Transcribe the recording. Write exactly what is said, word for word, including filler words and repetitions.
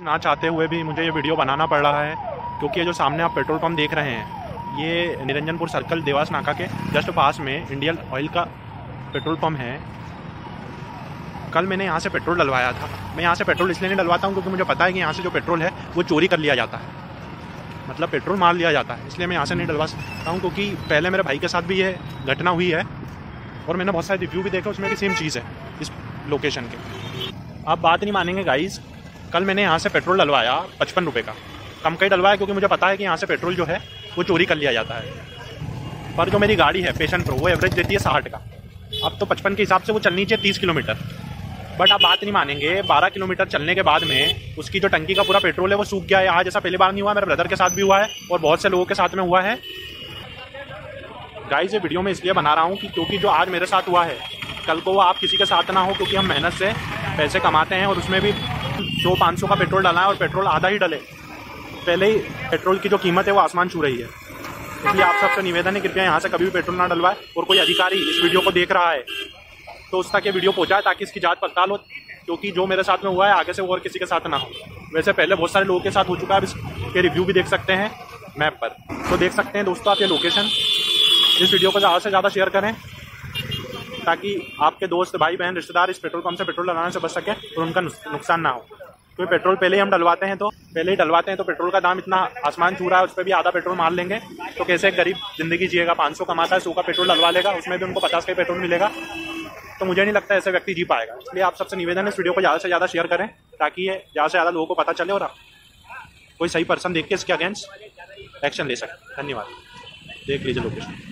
ना चाहते हुए भी मुझे ये वीडियो बनाना पड़ रहा है, क्योंकि ये जो सामने आप पेट्रोल पंप देख रहे हैं ये निरंजनपुर सर्कल देवास नाका के जस्ट पास में इंडियन ऑयल का पेट्रोल पंप है। कल मैंने यहाँ से पेट्रोल डलवाया था। मैं यहाँ से पेट्रोल इसलिए नहीं डलवाता हूँ क्योंकि मुझे पता है कि यहाँ से जो पेट्रोल है वो चोरी कर लिया जाता है, मतलब पेट्रोल मार लिया जाता है, इसलिए मैं यहाँ से नहीं डलवा सकता हूँ। क्योंकि पहले मेरे भाई के साथ भी ये घटना हुई है और मैंने बहुत सारे रिव्यू भी देखे, उसमें भी सेम चीज़ है इस लोकेशन के। आप बात नहीं मानेंगे गाइस, कल मैंने यहाँ से पेट्रोल डलवाया पचपन रुपये का, कम का ही डलवाया क्योंकि मुझे पता है कि यहाँ से पेट्रोल जो है वो चोरी कर लिया जाता है। पर जो मेरी गाड़ी है पैशन प्रो वो एवरेज देती है साठ का, अब तो पचपन के हिसाब से वो चलनी चाहिए तीस किलोमीटर। बट आप बात नहीं मानेंगे, बारह किलोमीटर चलने के बाद में उसकी जो टंकी का पूरा पेट्रोल है वो सूख गया है। आज ऐसा पहली बार नहीं हुआ, मेरे ब्रदर के साथ भी हुआ है और बहुत से लोगों के साथ में हुआ है। गाइस ये वीडियो मैं इसलिए बना रहा हूँ कि क्योंकि जो आज मेरे साथ हुआ है कल को वो आप किसी के साथ ना हो, क्योंकि हम मेहनत से पैसे कमाते हैं और उसमें भी सौ पाँच सौ का पेट्रोल डाला है और पेट्रोल आधा ही डले, पहले ही पेट्रोल की जो कीमत है वो आसमान छू रही है। इसलिए आप सबसे निवेदन है कृपया यहाँ से कभी भी पेट्रोल ना डलवाए, और कोई अधिकारी इस वीडियो को देख रहा है तो उस तक ये वीडियो पहुँचाए ताकि इसकी जांच पड़ताल हो, क्योंकि जो मेरे साथ में हुआ है आगे से वो और किसी के साथ ना हो। वैसे पहले बहुत सारे लोगों के साथ हो चुका है, इसके रिव्यू भी देख सकते हैं मैप पर, तो देख सकते हैं दोस्तों आप ये लोकेशन। इस वीडियो को ज़्यादा से ज़्यादा शेयर करें ताकि आपके दोस्त भाई बहन रिश्तेदार इस पेट्रोल पंप से पेट्रोल डलवाने से बच सके और उनका नुकसान ना हो। क्योंकि पेट्रोल पहले ही हम डलवाते हैं तो पहले ही डलवाते हैं तो पेट्रोल का दाम इतना आसमान छू रहा है, उस पर भी आधा पेट्रोल मार लेंगे तो कैसे एक गरीब जिंदगी जिएगा। पाँच सौ कमाता है, सौ का पेट्रोल डलवा लेगा, उसमें भी उनको पचास का पेट्रोल मिलेगा, तो मुझे नहीं लगता ऐसे व्यक्ति जी पाएगा। इसलिए आप सबसे निवेदन है इस वीडियो को ज़्यादा से ज़्यादा शेयर करें ताकि ये ज़्यादा से ज़्यादा लोगों को पता चले और कोई सही पर्सन देख के इसके अगेंस्ट एक्शन ले सके। धन्यवाद। देख लीजिए लोकेशन।